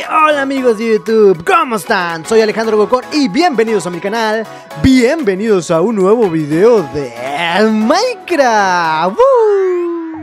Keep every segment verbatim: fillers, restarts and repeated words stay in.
Hola amigos de YouTube, ¿cómo están? Soy Alejandro Gocón y bienvenidos a mi canal. Bienvenidos a un nuevo video de Minecraft. ¡Woo!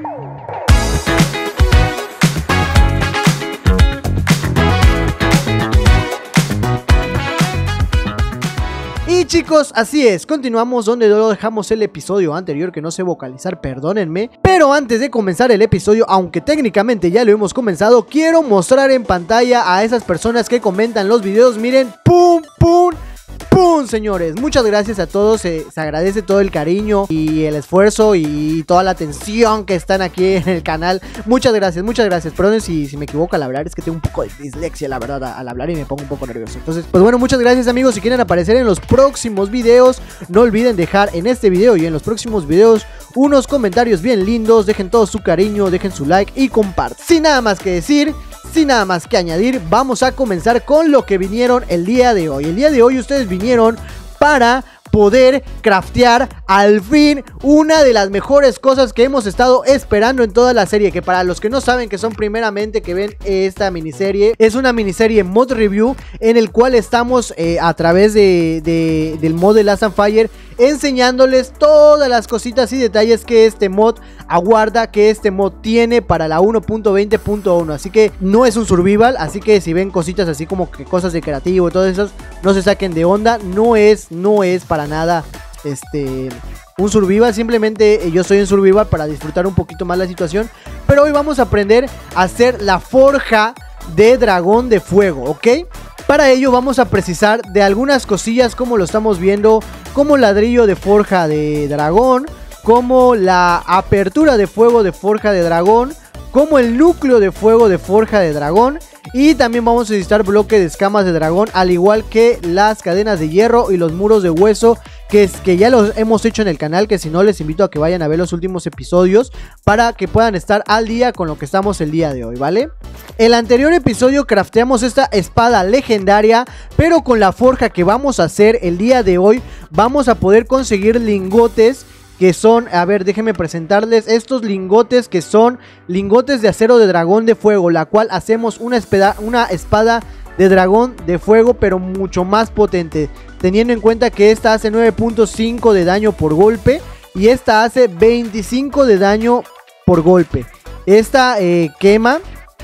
Y chicos, así es, continuamos donde lo dejamos el episodio anterior, que no sé vocalizar, perdónenme. Pero antes de comenzar el episodio, aunque técnicamente ya lo hemos comenzado, quiero mostrar en pantalla a esas personas que comentan los videos. Miren, pum, pum, pum, señores. Muchas gracias a todos, eh, se agradece todo el cariño y el esfuerzo y toda la atención que están aquí en el canal. Muchas gracias, muchas gracias. Perdón si, si me equivoco al hablar, es que tengo un poco de dislexia, la verdad, al hablar, y me pongo un poco nervioso. Entonces, pues bueno, muchas gracias amigos. Si quieren aparecer en los próximos videos, no olviden dejar en este video y en los próximos videos unos comentarios bien lindos. Dejen todo su cariño, dejen su like y compartan. Sin nada más que decir, sin nada más que añadir, vamos a comenzar con lo que vinieron el día de hoy. El día de hoy ustedes vinieron para poder craftear al fin una de las mejores cosas que hemos estado esperando en toda la serie. Que para los que no saben, que son primeramente que ven esta miniserie, es una miniserie mod review en el cual estamos eh, a través de, de, del mod de Last and Fire enseñándoles todas las cositas y detalles que este mod aguarda, que este mod tiene para la uno punto veinte punto uno. Así que no es un survival, así que si ven cositas así como que cosas de creativo y todas esas, no se saquen de onda. No es, no es para nada este un survival, simplemente yo soy un survival para disfrutar un poquito más la situación. Pero hoy vamos a aprender a hacer la forja de dragón de fuego, ¿ok? Para ello vamos a precisar de algunas cosillas como lo estamos viendo, como ladrillo de forja de dragón, como la apertura de fuego de forja de dragón, como el núcleo de fuego de forja de dragón. Y también vamos a necesitar bloques de escamas de dragón, al igual que las cadenas de hierro y los muros de hueso, que, es, que ya los hemos hecho en el canal, que si no les invito a que vayan a ver los últimos episodios para que puedan estar al día con lo que estamos el día de hoy, ¿vale? El anterior episodio crafteamos esta espada legendaria, pero con la forja que vamos a hacer el día de hoy vamos a poder conseguir lingotes que son, a ver, déjenme presentarles estos lingotes, que son lingotes de acero de dragón de fuego, la cual hacemos una espada, una espada de dragón de fuego, pero mucho más potente, teniendo en cuenta que esta hace nueve punto cinco de daño por golpe y esta hace veinticinco de daño por golpe. Esta eh, quema,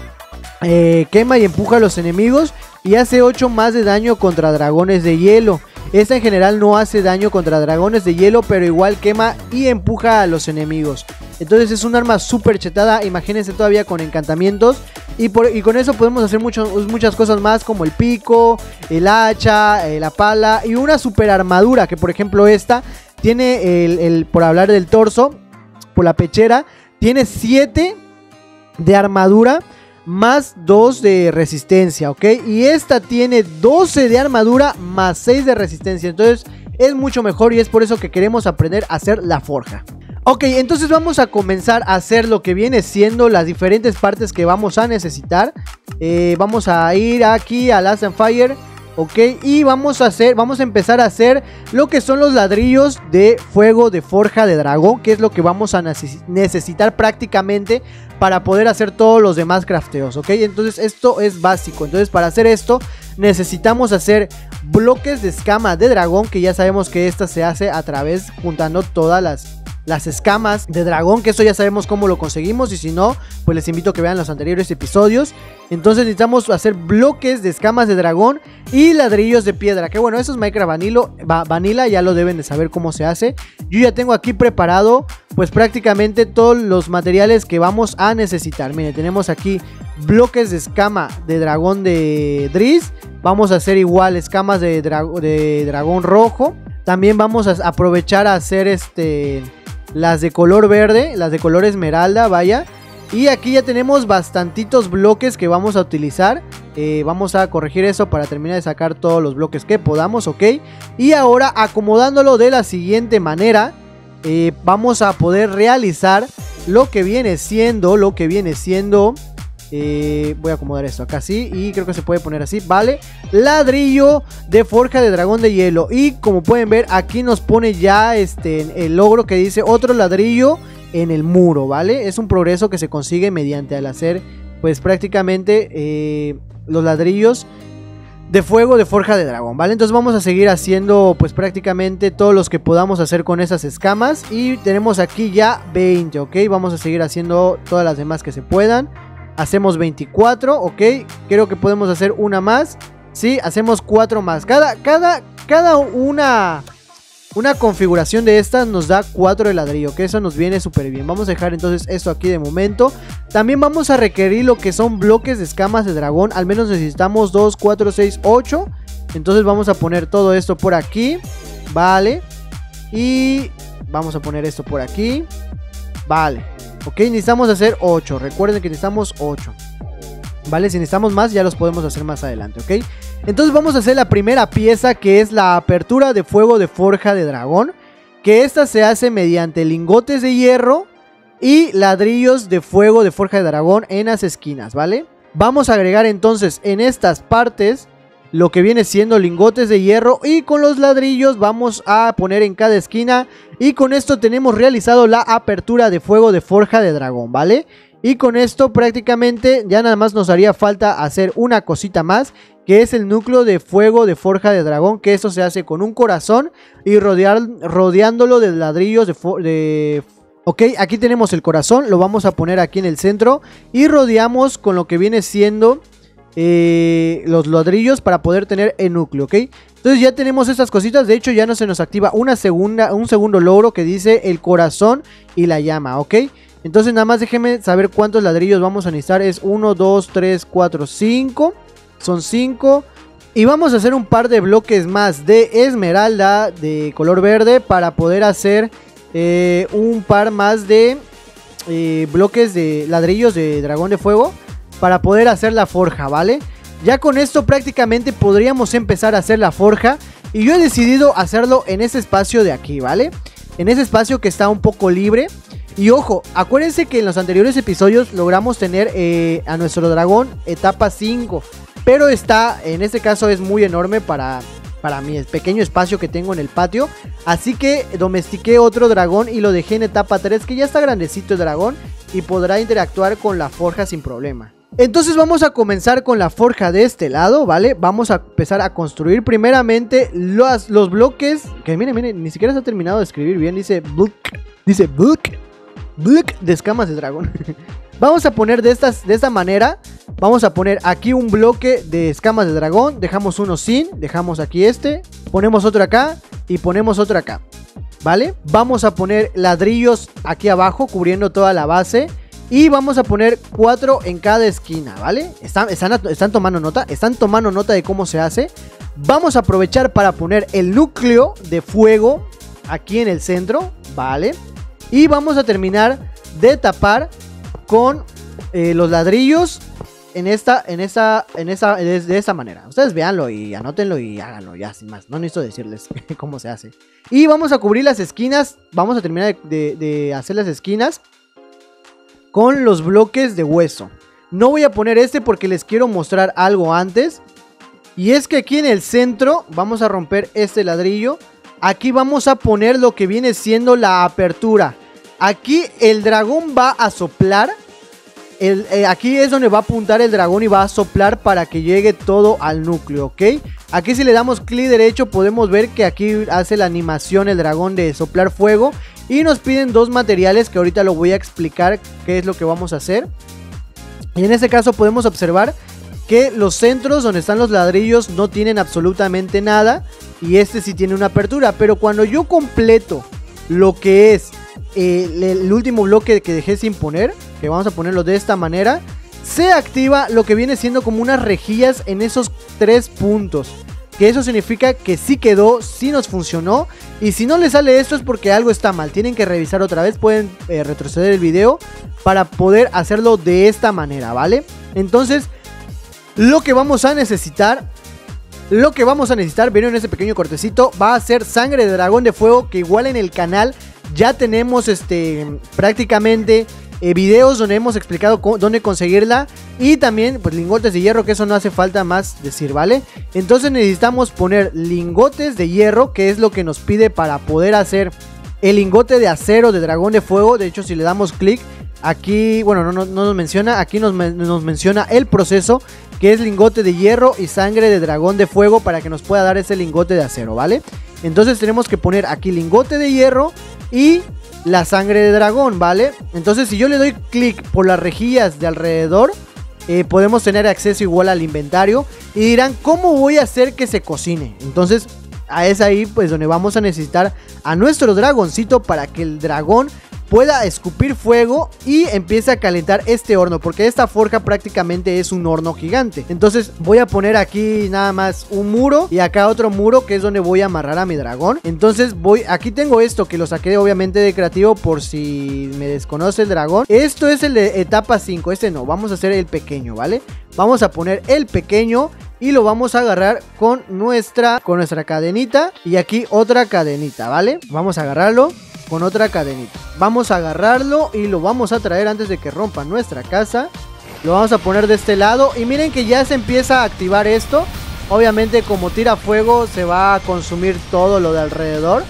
eh, quema y empuja a los enemigos y hace ocho más de daño contra dragones de hielo. Esta en general no hace daño contra dragones de hielo, pero igual quema y empuja a los enemigos. Entonces es un arma súper chetada, imagínense todavía con encantamientos. Y, por, y con eso podemos hacer mucho, muchas cosas más, como el pico, el hacha, eh, la pala y una super armadura. Que por ejemplo esta tiene, el, el, por hablar del torso, por la pechera, tiene siete de armadura más dos de resistencia, ¿ok? Y esta tiene doce de armadura más seis de resistencia. Entonces es mucho mejor y es por eso que queremos aprender a hacer la forja. Ok, entonces vamos a comenzar a hacer lo que viene siendo las diferentes partes que vamos a necesitar. eh, Vamos a ir aquí a Last and Fire, ok, y vamos a hacer, vamos a empezar a hacer lo que son los ladrillos de fuego de forja de dragón, que es lo que vamos a necesitar prácticamente para poder hacer todos los demás crafteos, ok. Entonces esto es básico. Entonces para hacer esto necesitamos hacer bloques de escama de dragón, que ya sabemos que esta se hace a través, juntando todas las las escamas de dragón, que eso ya sabemos cómo lo conseguimos, y si no, pues les invito a que vean los anteriores episodios. Entonces necesitamos hacer bloques de escamas de dragón y ladrillos de piedra, que bueno, eso es Minecraft Vanilo, va, Vanilla, ya lo deben de saber cómo se hace. Yo ya tengo aquí preparado pues prácticamente todos los materiales que vamos a necesitar. Miren, tenemos aquí bloques de escama de dragón de Driss, vamos a hacer igual escamas de, dra de dragón rojo. También vamos a aprovechar a hacer este... las de color verde, las de color esmeralda, vaya. Y aquí ya tenemos bastantitos bloques que vamos a utilizar. eh, Vamos a corregir eso para terminar de sacar todos los bloques que podamos, ok. Y ahora, acomodándolo de la siguiente manera, eh, vamos a poder realizar lo que viene siendo, lo que viene siendo Eh, voy a acomodar esto acá así y creo que se puede poner así, ¿vale? Ladrillo de forja de dragón de hielo. Y como pueden ver, aquí nos pone ya este el logro que dice otro ladrillo en el muro, ¿vale? Es un progreso que se consigue mediante al hacer, pues prácticamente eh, los ladrillos de fuego de forja de dragón, ¿vale? Entonces vamos a seguir haciendo pues prácticamente todos los que podamos hacer con esas escamas. Y tenemos aquí ya veinte, ¿ok? Vamos a seguir haciendo todas las demás que se puedan. Hacemos veinticuatro, ¿ok? Creo que podemos hacer una más. Sí, hacemos cuatro más. Cada, cada, cada una... Una configuración de estas nos da cuatro de ladrillo, que eso nos viene súper bien. Vamos a dejar entonces esto aquí de momento. También vamos a requerir lo que son bloques de escamas de dragón. Al menos necesitamos dos, cuatro, seis, ocho. Entonces vamos a poner todo esto por aquí. Vale. Y vamos a poner esto por aquí. Vale. Ok, necesitamos hacer ocho. Recuerden que necesitamos ocho. Vale, si necesitamos más ya los podemos hacer más adelante, ¿ok? Entonces vamos a hacer la primera pieza, que es la apertura de fuego de forja de dragón. Que esta se hace mediante lingotes de hierro y ladrillos de fuego de forja de dragón en las esquinas, ¿vale? Vamos a agregar entonces en estas partes lo que viene siendo lingotes de hierro, y con los ladrillos vamos a poner en cada esquina. Y con esto tenemos realizado la apertura de fuego de forja de dragón, ¿vale? Y con esto prácticamente ya nada más nos haría falta hacer una cosita más, que es el núcleo de fuego de forja de dragón, que esto se hace con un corazón y rodear, rodeándolo de ladrillos de, de... Ok, aquí tenemos el corazón, lo vamos a poner aquí en el centro y rodeamos con lo que viene siendo eh, los ladrillos para poder tener el núcleo, ¿ok? Entonces ya tenemos estas cositas. De hecho ya no se nos activa una segunda, un segundo logro que dice el corazón y la llama, ¿ok? Entonces nada más déjenme saber cuántos ladrillos vamos a necesitar. Es uno, dos, tres, cuatro, cinco. Son cinco. Y vamos a hacer un par de bloques más de esmeralda de color verde para poder hacer eh, un par más de eh, bloques de ladrillos de dragón de fuego para poder hacer la forja, ¿vale? Ya con esto prácticamente podríamos empezar a hacer la forja. Y yo he decidido hacerlo en ese espacio de aquí, ¿vale? En ese espacio que está un poco libre. Y ojo, acuérdense que en los anteriores episodios logramos tener eh, a nuestro dragón etapa cinco. Pero está, en este caso es muy enorme para, para mi pequeño espacio que tengo en el patio. Así que domestiqué otro dragón y lo dejé en etapa tres, que ya está grandecito el dragón y podrá interactuar con la forja sin problema. Entonces vamos a comenzar con la forja de este lado, ¿vale? Vamos a empezar a construir primeramente los, los bloques. Que miren, miren, ni siquiera se ha terminado de escribir bien. Dice block, dice block. Block de escamas de dragón. Vamos a poner de, estas, de esta manera. Vamos a poner aquí un bloque de escamas de dragón. Dejamos uno sin. Dejamos aquí este. Ponemos otro acá. Y ponemos otro acá. ¿Vale? Vamos a poner ladrillos aquí abajo, cubriendo toda la base. Y vamos a poner cuatro en cada esquina, ¿vale? ¿Están, están, están tomando nota? ¿Están tomando nota de cómo se hace? Vamos a aprovechar para poner el núcleo de fuego aquí en el centro, ¿vale? Y vamos a terminar de tapar con eh, los ladrillos en esta, en esta, en esa, de, de esta manera. Ustedes véanlo y anótenlo y háganlo ya sin más. No necesito decirles cómo se hace. Y vamos a cubrir las esquinas. Vamos a terminar de, de, de hacer las esquinas con los bloques de hueso. No voy a poner este porque les quiero mostrar algo antes. Y es que aquí en el centro vamos a romper este ladrillo. Aquí vamos a poner lo que viene siendo la apertura. Aquí el dragón va a soplar. El, eh, aquí es donde va a apuntar el dragón y va a soplar para que llegue todo al núcleo, ¿ok? Aquí si le damos clic derecho podemos ver que aquí hace la animación el dragón de soplar fuego. Y nos piden dos materiales que ahorita lo voy a explicar qué es lo que vamos a hacer. Y en este caso podemos observar que los centros donde están los ladrillos no tienen absolutamente nada. Y este sí tiene una apertura. Pero cuando yo completo lo que es eh, el último bloque que dejé sin poner, que vamos a ponerlo de esta manera, se activa lo que viene siendo como unas rejillas en esos tres puntos. Que eso significa que sí quedó, sí nos funcionó. Y si no les sale esto es porque algo está mal. Tienen que revisar otra vez, pueden eh, retroceder el video para poder hacerlo de esta manera, ¿vale? Entonces, lo que vamos a necesitar... Lo que vamos a necesitar, vieron en ese pequeño cortecito, va a ser sangre de dragón de fuego, que igual en el canal ya tenemos este prácticamente eh, videos donde hemos explicado dónde conseguirla. Y también pues lingotes de hierro, que eso no hace falta más decir, ¿vale? Entonces necesitamos poner lingotes de hierro, que es lo que nos pide para poder hacer el lingote de acero de dragón de fuego. De hecho, si le damos clic aquí, bueno, no, no, no nos menciona, aquí nos, nos menciona el proceso, que es lingote de hierro y sangre de dragón de fuego para que nos pueda dar ese lingote de acero, ¿vale? Entonces tenemos que poner aquí lingote de hierro y la sangre de dragón, ¿vale? Entonces si yo le doy clic por las rejillas de alrededor, eh, podemos tener acceso igual al inventario. Y dirán, ¿cómo voy a hacer que se cocine? Entonces es ahí pues donde vamos a necesitar a nuestro dragoncito para que el dragón pueda escupir fuego y empiece a calentar este horno, porque esta forja prácticamente es un horno gigante. Entonces voy a poner aquí nada más un muro y acá otro muro, que es donde voy a amarrar a mi dragón. Entonces voy, aquí tengo esto que lo saqué obviamente de creativo por si me desconoce el dragón. Esto es el de etapa cinco, este no, vamos a hacer el pequeño, ¿vale? Vamos a poner el pequeño y lo vamos a agarrar con nuestra, con nuestra cadenita. Y aquí otra cadenita, ¿vale? Vamos a agarrarlo con otra cadenita. Vamos a agarrarlo y lo vamos a traer antes de que rompa nuestra casa. Lo vamos a poner de este lado. Y miren que ya se empieza a activar esto. Obviamente como tira fuego se va a consumir todo lo de alrededor.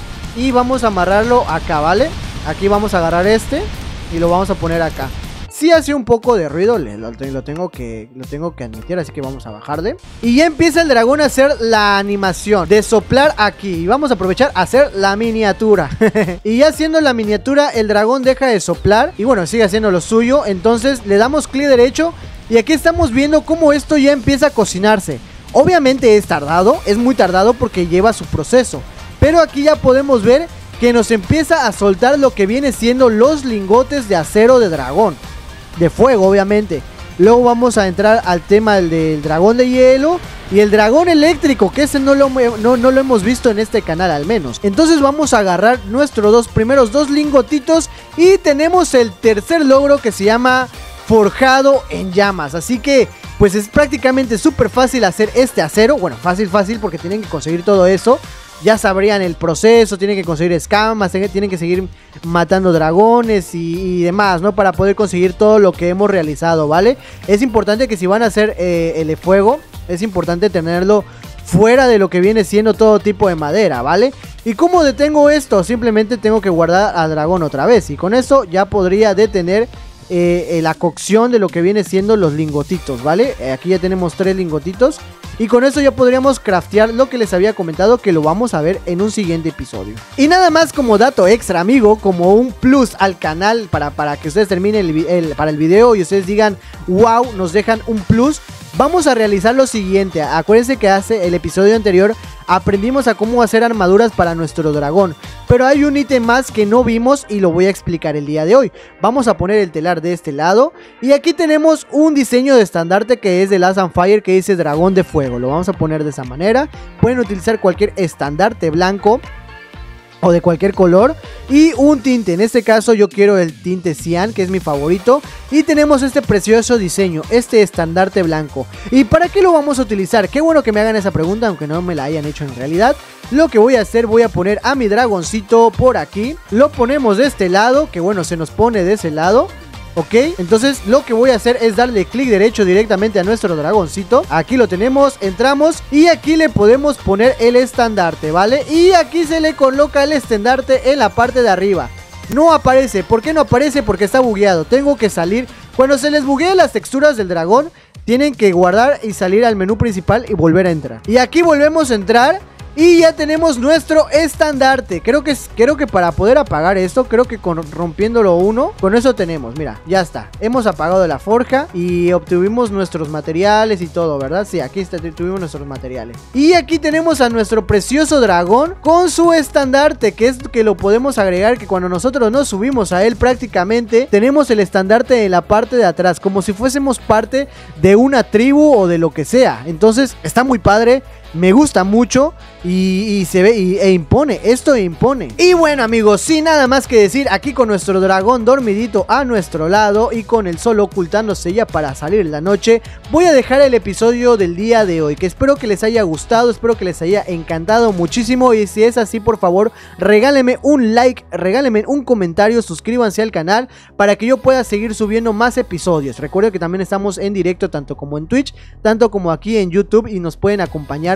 Y vamos a amarrarlo acá, ¿vale? Aquí vamos a agarrar este y lo vamos a poner acá. Sí hace un poco de ruido, lo, lo, tengo que, lo tengo que admitir, así que vamos a bajarle. Y ya empieza el dragón a hacer la animación de soplar aquí. Y vamos a aprovechar a hacer la miniatura. Y ya haciendo la miniatura, el dragón deja de soplar. Y bueno, sigue haciendo lo suyo. Entonces le damos clic derecho. Y aquí estamos viendo cómo esto ya empieza a cocinarse. Obviamente es tardado, es muy tardado porque lleva su proceso. Pero aquí ya podemos ver que nos empieza a soltar lo que viene siendo los lingotes de acero de dragón. De fuego, obviamente. Luego vamos a entrar al tema del, del dragón de hielo y el dragón eléctrico, que ese no lo, no, no lo hemos visto en este canal al menos. Entonces vamos a agarrar nuestros dos primeros dos lingotitos y tenemos el tercer logro que se llama forjado en llamas. Así que pues es prácticamente súper fácil hacer este acero. Bueno, fácil, fácil porque tienen que conseguir todo eso. Ya sabrían el proceso, tienen que conseguir escamas, tienen que seguir matando dragones y, y demás, ¿no? Para poder conseguir todo lo que hemos realizado, ¿vale? Es importante que si van a hacer eh, el fuego, es importante tenerlo fuera de lo que viene siendo todo tipo de madera, ¿vale? ¿Y cómo detengo esto? Simplemente tengo que guardar al dragón otra vez y con eso ya podría detener eh, la cocción de lo que viene siendo los lingotitos, ¿vale? Eh, aquí ya tenemos tres lingotitos. Y con eso ya podríamos craftear lo que les había comentado, que lo vamos a ver en un siguiente episodio. Y nada más como dato extra, amigo, como un plus al canal para, para que ustedes terminen el, el, para el video y ustedes digan, wow, nos dejan un plus. Vamos a realizar lo siguiente. Acuérdense que hace el episodio anterior aprendimos a cómo hacer armaduras para nuestro dragón, pero hay un ítem más que no vimos y lo voy a explicar el día de hoy. Vamos a poner el telar de este lado y aquí tenemos un diseño de estandarte que es de Last and Fire que dice dragón de fuego. Lo vamos a poner de esa manera. Pueden utilizar cualquier estandarte blanco o de cualquier color y un tinte. En este caso yo quiero el tinte cian, que es mi favorito. Y tenemos este precioso diseño, este estandarte blanco. ¿Y para qué lo vamos a utilizar? Qué bueno que me hagan esa pregunta, aunque no me la hayan hecho en realidad. Lo que voy a hacer, voy a poner a mi dragoncito por aquí. Lo ponemos de este lado, que bueno, se nos pone de ese lado. Ok, entonces lo que voy a hacer es darle clic derecho directamente a nuestro dragoncito. Aquí lo tenemos, entramos y aquí le podemos poner el estandarte, ¿vale? Y aquí se le coloca el estandarte en la parte de arriba. No aparece, ¿por qué no aparece? Porque está bugueado, tengo que salir. Cuando se les bugueen las texturas del dragón, tienen que guardar y salir al menú principal y volver a entrar. Y aquí volvemos a entrar. Y ya tenemos nuestro estandarte. Creo que, creo que para poder apagar esto, creo que con, rompiéndolo uno, con eso tenemos, mira, ya está. Hemos apagado la forja y obtuvimos nuestros materiales y todo, ¿verdad? Sí, aquí está, tuvimos nuestros materiales. Y aquí tenemos a nuestro precioso dragón con su estandarte, que es que lo podemos agregar, que cuando nosotros nos subimos a él prácticamente tenemos el estandarte en la parte de atrás, como si fuésemos parte de una tribu o de lo que sea. Entonces está muy padre. Me gusta mucho y, y se ve y, e impone, esto impone. Y bueno amigos, sin nada más que decir, aquí con nuestro dragón dormidito a nuestro lado y con el sol ocultándose ya para salir en la noche, voy a dejar el episodio del día de hoy, que espero que les haya gustado, espero que les haya encantado muchísimo. Y si es así, por favor, regálenme un like, regálenme un comentario, suscríbanse al canal para que yo pueda seguir subiendo más episodios. Recuerden que también estamos en directo tanto como en Twitch, tanto como aquí en YouTube y nos pueden acompañar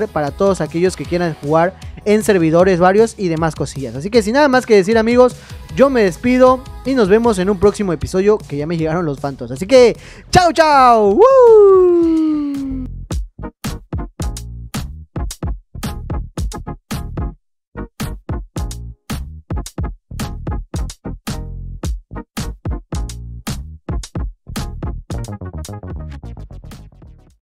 server para todos aquellos que quieran jugar en servidores varios y demás cosillas. Así que sin nada más que decir, amigos, yo me despido y nos vemos en un próximo episodio, que ya me llegaron los fantos. Así que chao, chao. ¡Woo!